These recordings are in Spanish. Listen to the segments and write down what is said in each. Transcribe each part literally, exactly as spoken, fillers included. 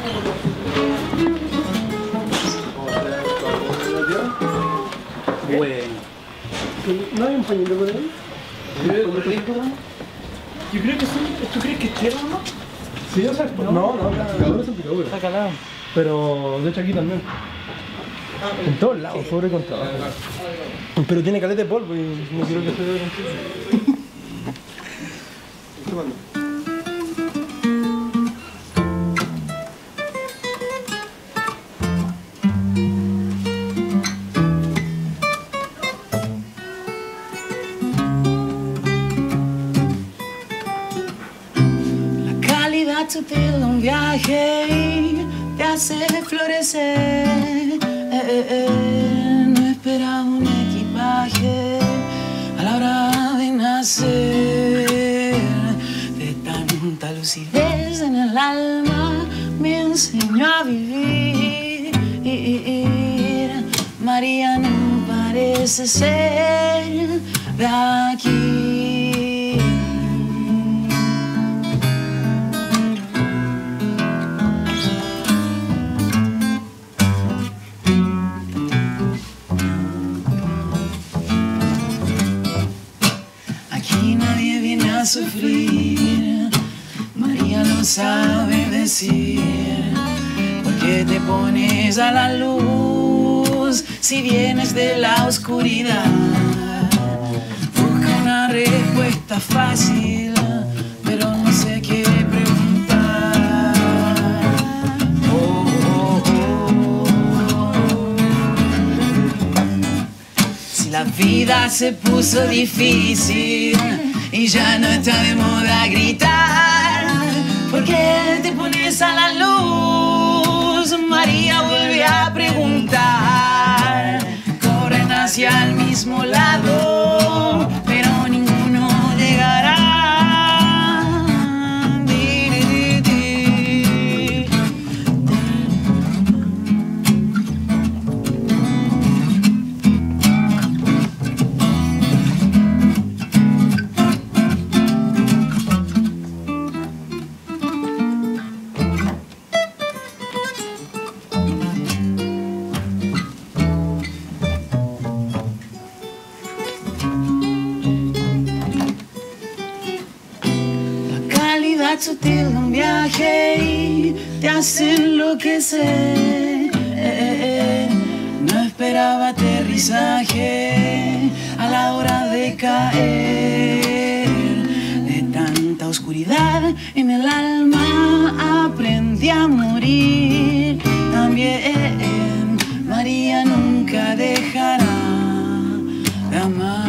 Bueno. ¿No hay un pañuelo por ahí? Yo creo que sí. ¿Tú crees que es tierra, no? Sí, o sea, no, no, no, la picadura es un picadura. Está calado. Pero de hecho aquí también. En todos lados, sobre contrato. Pero tiene caleta de polvo y no quiero que se vea contigo. Sutil de un viaje te hace florecer. Eh, eh, eh, no esperaba un equipaje a la hora de nacer. De tanta lucidez en el alma me enseñó a vivir. María no parece ser de aquí. Sufrir, María lo sabe decir. ¿Por qué te pones a la luz si vienes de la oscuridad? Busca una respuesta fácil, pero no sé qué preguntar. Oh, oh, oh, oh. Si la vida se puso difícil y ya no está de moda gritar, ¿por qué te pones a la luz? María vuelve a preguntar. Corren hacia el mismo lado, pero ninguno llegará. Sutil de un viaje y te hace enloquecer. Eh, eh, eh. No esperaba aterrizaje a la hora de caer. De tanta oscuridad en el alma aprendí a morir. También María nunca dejará de amar.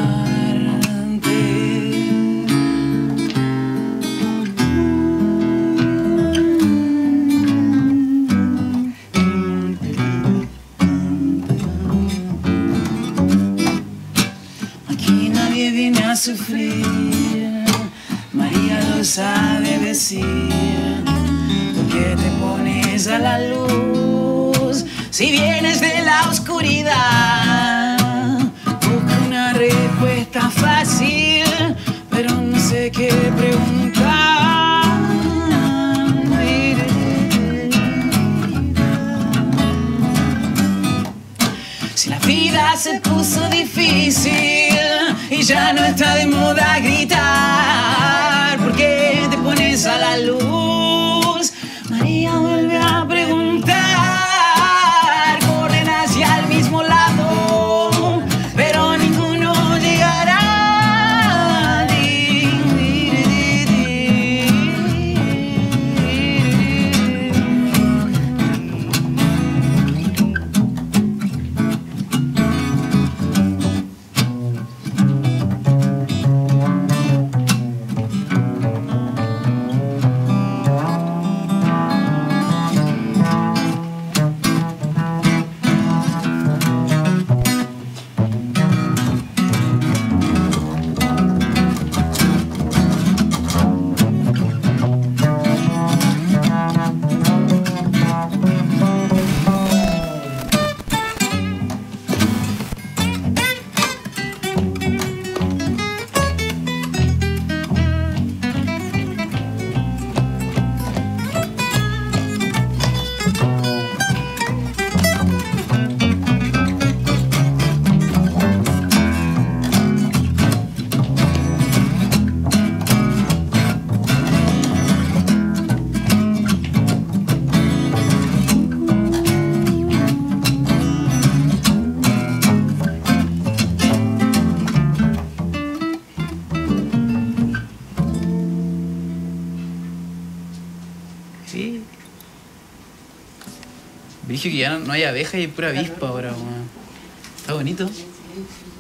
Sufrir, María lo sabe decir. ¿Por qué te pones a la luz si vienes de la oscuridad? Busca una respuesta fácil, pero no sé qué preguntar. Si la vida se puso difícil y ya no está de moda gritar, ¿por qué te pones a la luz? María vuelve a preguntar. Corren hacia el mismo lado, pero ninguno llegará. Sí. Dije que ya no, no hay abeja y hay pura avispa ahora, weón. Está bonito.